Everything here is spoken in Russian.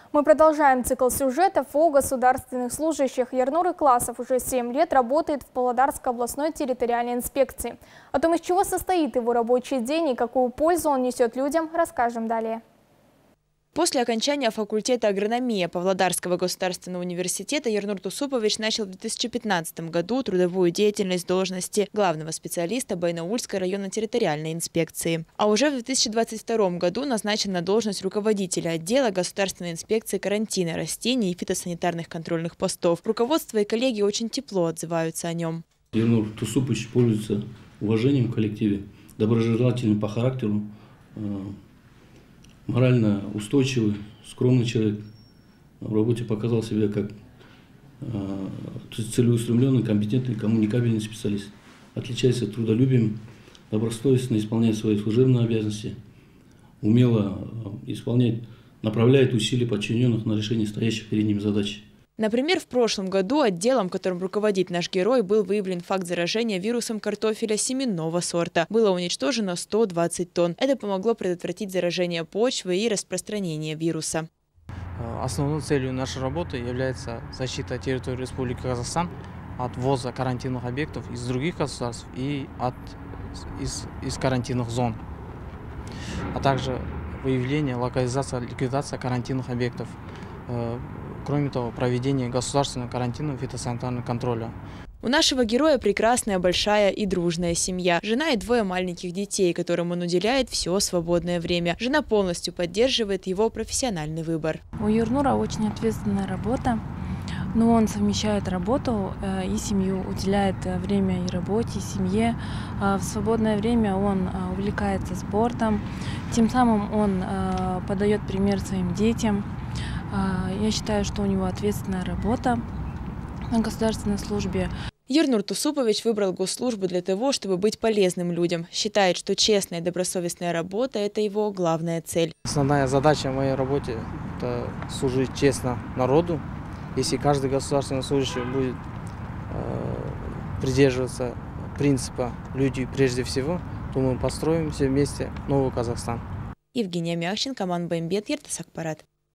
Мы продолжаем цикл сюжетов о государственных служащих. Ернур Икласов уже 7 лет работает в Павлодарской областной территориальной инспекции. О том, из чего состоит его рабочий день и какую пользу он несет людям, расскажем далее. После окончания факультета агрономии Павлодарского государственного университета Ернур Тусупович начал в 2015 году трудовую деятельность в должности главного специалиста Байнаульской районной территориальной инспекции. А уже в 2022 году назначен на должность руководителя отдела Государственной инспекции карантина растений и фитосанитарных контрольных постов. Руководство и коллеги очень тепло отзываются о нем. Ернур Тусупович пользуется уважением в коллективе, доброжелательным по характеру, морально устойчивый, скромный человек. В работе показал себя как целеустремленный, компетентный, коммуникабельный специалист. Отличается трудолюбием, добросовестно исполняет свои служебные обязанности, умело исполняет, направляет усилия подчиненных на решение стоящих перед ним задач. Например, в прошлом году отделом, которым руководит наш герой, был выявлен факт заражения вирусом картофеля семенного сорта. Было уничтожено 120 тонн. Это помогло предотвратить заражение почвы и распространение вируса. Основной целью нашей работы является защита территории Республики Казахстан от ввоза карантинных объектов из других государств и из карантинных зон, а также выявление, локализация, ликвидация карантинных объектов. Кроме того, проведение государственного карантинного фитосанитарного контроля. У нашего героя прекрасная, большая и дружная семья. Жена и 2 маленьких детей, которым он уделяет все свободное время. Жена полностью поддерживает его профессиональный выбор. У Ернура очень ответственная работа, но он совмещает работу и семью, уделяет время и работе, и семье. В свободное время он увлекается спортом, тем самым он подает пример своим детям. Я считаю, что у него ответственная работа на государственной службе. Ернур Тусупович выбрал госслужбу для того, чтобы быть полезным людям. Считает, что честная и добросовестная работа – это его главная цель. Основная задача в моей работе – это служить честно народу. Если каждый государственный служащий будет придерживаться принципа «люди прежде всего», то мы построим все вместе новый Казахстан. Евгения Мяхчин, Каман Баймбет, Ертасакпарат.